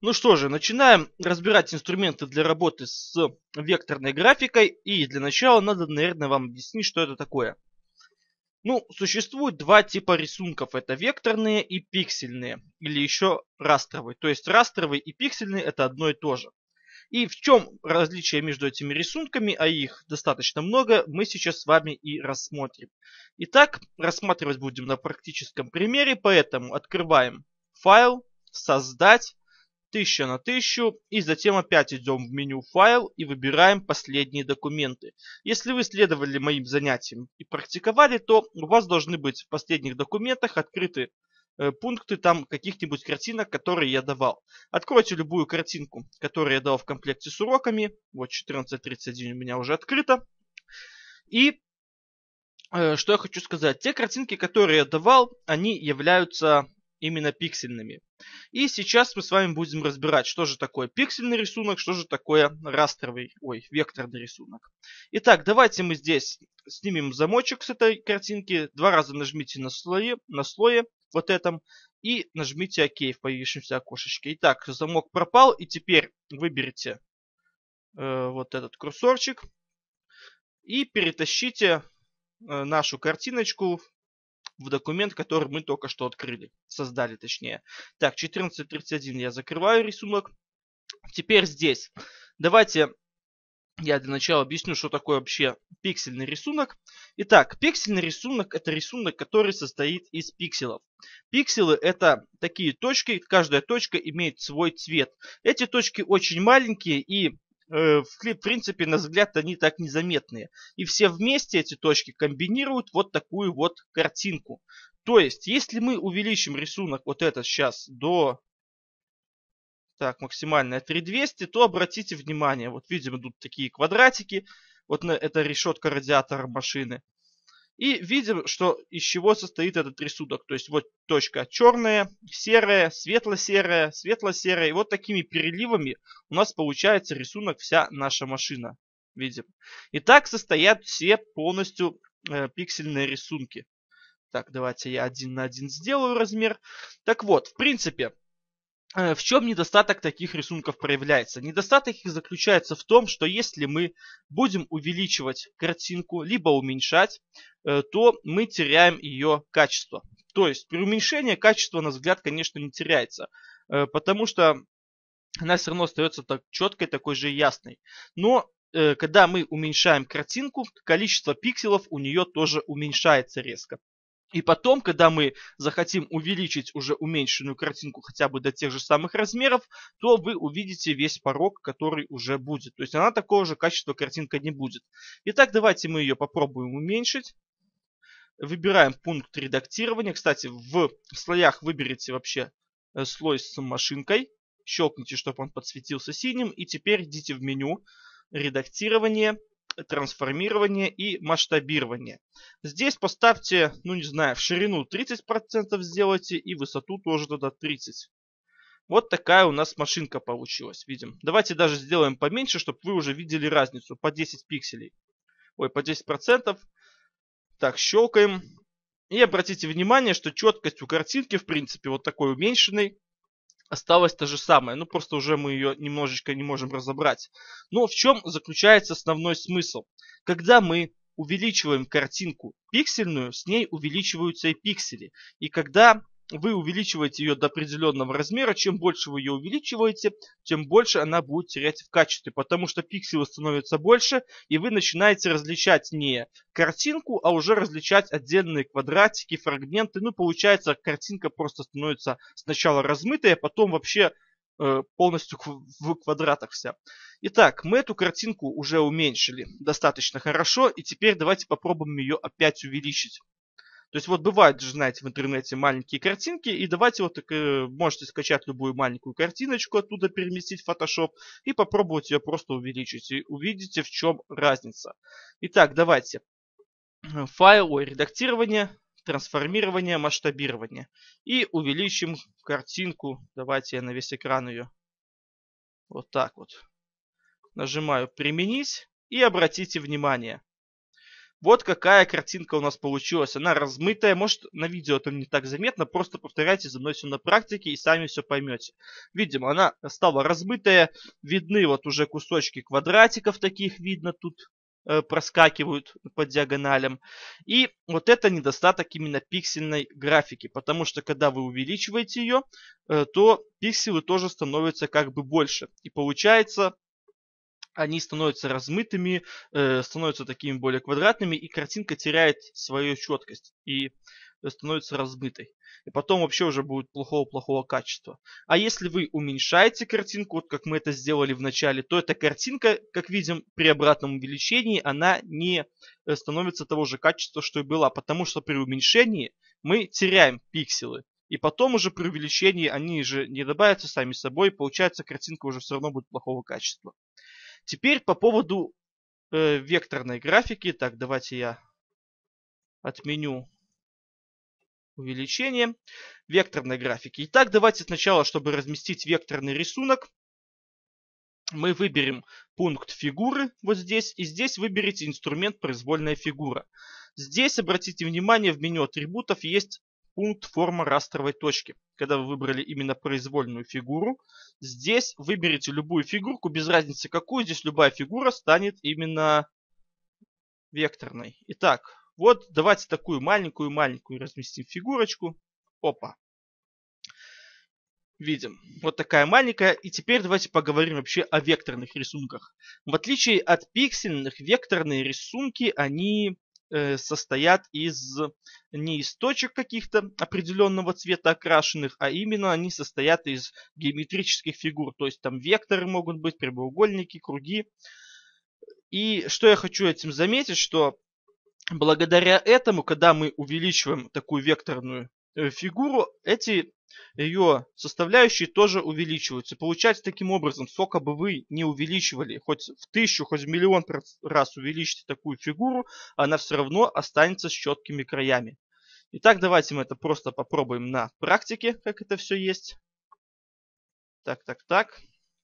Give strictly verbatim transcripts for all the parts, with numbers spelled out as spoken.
Ну что же, начинаем разбирать инструменты для работы с векторной графикой. И для начала надо, наверное, вам объяснить, что это такое. Ну, существует два типа рисунков. Это векторные и пиксельные. Или еще растровые. То есть растровый и пиксельный это одно и то же. И в чем различие между этими рисунками, а их достаточно много, мы сейчас с вами и рассмотрим. Итак, рассматривать будем на практическом примере, поэтому открываем файл, создать, тысяча на тысячу, и затем опять идем в меню файл и выбираем последние документы. Если вы следовали моим занятиям и практиковали, то у вас должны быть в последних документах открыты э, пункты там каких-нибудь картинок, которые я давал. Откройте любую картинку, которую я дал в комплекте с уроками. Вот четырнадцать тридцать один у меня уже открыто. И э, что я хочу сказать. Те картинки, которые я давал, они являются именно пиксельными. И сейчас мы с вами будем разбирать, что же такое пиксельный рисунок, что же такое растровый, ой, векторный рисунок. Итак, давайте мы здесь снимем замочек с этой картинки. Два раза нажмите на слое, на слое вот этом и нажмите ОК в появившемся окошечке. Итак, замок пропал, и теперь выберите э, вот этот курсорчик и перетащите э, нашу картиночку в документ, который мы только что открыли. Создали, точнее. Так, четырнадцать тридцать один я закрываю рисунок. Теперь здесь. Давайте я для начала объясню, что такое вообще пиксельный рисунок. Итак, пиксельный рисунок это рисунок, который состоит из пикселов. Пикселы это такие точки, каждая точка имеет свой цвет. Эти точки очень маленькие и в принципе, на взгляд, они так незаметные. И все вместе эти точки комбинируют вот такую вот картинку. То есть, если мы увеличим рисунок вот этот сейчас до так, максимальное три тысячи двести, то обратите внимание, вот видим, идут такие квадратики. Вот это решетка радиатора машины. И видим, что из чего состоит этот рисунок. То есть вот точка черная, серая, светло-серая, светло-серая. И вот такими переливами у нас получается рисунок вся наша машина. Видим. И так состоят все полностью э, пиксельные рисунки. Так, давайте я один на один сделаю размер. Так вот, в принципе, в чем недостаток таких рисунков проявляется? Недостаток их заключается в том, что если мы будем увеличивать картинку, либо уменьшать, то мы теряем ее качество. То есть при уменьшении качество, на взгляд, конечно, не теряется, потому что она все равно остается так четкой, такой же ясной. Но когда мы уменьшаем картинку, количество пикселов у нее тоже уменьшается резко. И потом, когда мы захотим увеличить уже уменьшенную картинку хотя бы до тех же самых размеров, то вы увидите весь порог, который уже будет. То есть она такого же качества картинка не будет. Итак, давайте мы ее попробуем уменьшить. Выбираем пункт редактирования. Кстати, в слоях выберите вообще слой с машинкой. Щелкните, чтобы он подсветился синим. И теперь идите в меню редактирование, трансформирование и масштабирование. Здесь поставьте, ну не знаю, в ширину тридцать процентов сделайте и высоту тоже тогда тридцать процентов. Вот такая у нас машинка получилась, видим. Давайте даже сделаем поменьше, чтобы вы уже видели разницу по десять пикселей. Ой, по десять процентов. Так, щелкаем. И обратите внимание, что четкость у картинки, в принципе, вот такой уменьшенной, осталась та же самая. Ну, просто уже мы ее немножечко не можем разобрать. Но в чем заключается основной смысл? Когда мы увеличиваем картинку пиксельную, с ней увеличиваются и пиксели. И когда вы увеличиваете ее до определенного размера, чем больше вы ее увеличиваете, тем больше она будет терять в качестве. Потому что пикселы становятся больше, и вы начинаете различать не картинку, а уже различать отдельные квадратики, фрагменты. Ну, получается, картинка просто становится сначала размытой, а потом вообще э, полностью в квадратах вся. Итак, мы эту картинку уже уменьшили достаточно хорошо, и теперь давайте попробуем ее опять увеличить. То есть вот бывает же, знаете, в интернете маленькие картинки, и давайте вот э, можете скачать любую маленькую картиночку, оттуда переместить в Photoshop и попробовать ее просто увеличить. И увидите, в чем разница. Итак, давайте. Файл, ой, редактирование, трансформирование, масштабирование. И увеличим картинку. Давайте я на весь экран ее. Вот так вот. Нажимаю «Применить» и обратите внимание. Вот какая картинка у нас получилась. Она размытая. Может, на видео это не так заметно. Просто повторяйте за мной все на практике и сами все поймете. Видимо, она стала размытая. Видны вот уже кусочки квадратиков таких видно тут. Э, проскакивают по диагоналям. И вот это недостаток именно пиксельной графики. Потому что когда вы увеличиваете ее, э, то пикселы тоже становятся как бы больше. И получается... они становятся размытыми, э, становятся такими более квадратными, и картинка теряет свою четкость и становится размытой. И потом вообще уже будет плохого-плохого качества. А если вы уменьшаете картинку, вот как мы это сделали в начале, то эта картинка, как видим, при обратном увеличении, она не становится того же качества, что и была. Потому что при уменьшении мы теряем пикселы. И потом уже при увеличении они же не добавятся сами собой. Получается, картинка уже все равно будет плохого качества. Теперь по поводу э, векторной графики. Так, давайте я отменю увеличение векторной графики. Итак, давайте сначала, чтобы разместить векторный рисунок, мы выберем пункт фигуры вот здесь. И здесь выберите инструмент произвольная фигура. Здесь, обратите внимание, в меню атрибутов есть пункт форма растровой точки. Когда вы выбрали именно произвольную фигуру, здесь выберите любую фигурку, без разницы какую. Здесь любая фигура станет именно векторной. Итак, вот давайте такую маленькую-маленькую разместим фигурочку. Опа. Видим. Вот такая маленькая. И теперь давайте поговорим вообще о векторных рисунках. В отличие от пиксельных, векторные рисунки, они состоят из не из точек каких-то определенного цвета окрашенных, а именно они состоят из геометрических фигур. То есть там векторы могут быть, прямоугольники, круги. И что я хочу этим заметить, что благодаря этому, когда мы увеличиваем такую векторную фигуру, эти ее составляющие тоже увеличиваются. Получается таким образом, сколько бы вы не увеличивали, хоть в тысячу, хоть в миллион раз увеличите такую фигуру, она все равно останется с четкими краями. Итак, давайте мы это просто попробуем на практике, как это все есть. Так, так, так.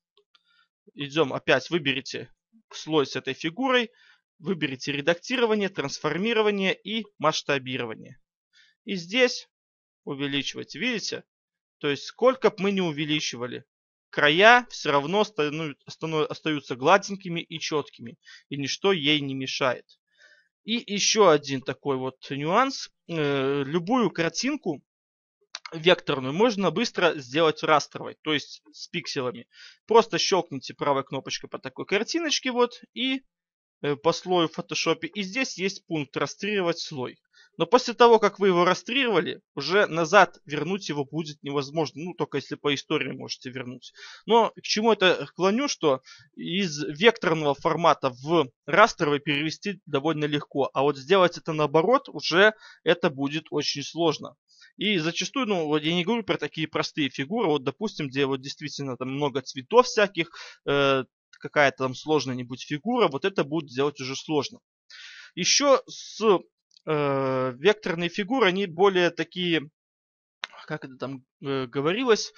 Идем опять, выберите слой с этой фигурой, выберите редактирование, трансформирование и масштабирование. И здесь увеличивайте, видите? То есть сколько бы мы не увеличивали, края все равно остаются гладенькими и четкими. И ничто ей не мешает. И еще один такой вот нюанс. Любую картинку векторную можно быстро сделать растровой, то есть с пикселами. Просто щелкните правой кнопочкой по такой картиночке вот и по слою в фотошопе. И здесь есть пункт растрировать слой. Но после того, как вы его растрировали, уже назад вернуть его будет невозможно. Ну, только если по истории можете вернуть. Но к чему это клоню, что из векторного формата в растровый перевести довольно легко. А вот сделать это наоборот, уже это будет очень сложно. И зачастую, ну, вот я не говорю про такие простые фигуры. Вот, допустим, где вот действительно там много цветов всяких, э, какая-то там сложная-нибудь фигура, вот это будет сделать уже сложно. Еще с э, векторные фигуры, они более такие, как это там э, говорилось,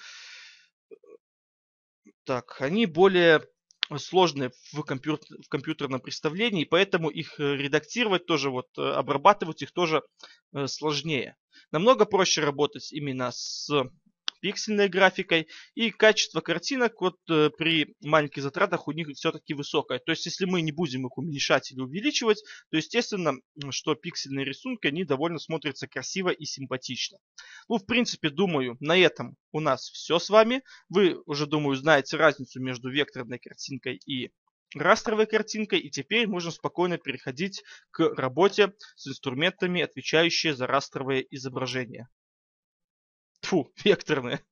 так, они более сложные в, компьютер, в компьютерном представлении, поэтому их редактировать тоже, вот обрабатывать их тоже э, сложнее. Намного проще работать именно с пиксельной графикой, и качество картинок вот э, при маленьких затратах у них все-таки высокое. То есть если мы не будем их уменьшать или увеличивать, то естественно, что пиксельные рисунки, они довольно смотрятся красиво и симпатично. Ну, в принципе, думаю, на этом у нас все с вами. Вы уже, думаю, знаете разницу между векторной картинкой и растровой картинкой, и теперь можно спокойно переходить к работе с инструментами, отвечающими за растровые изображения. Фу, векторные.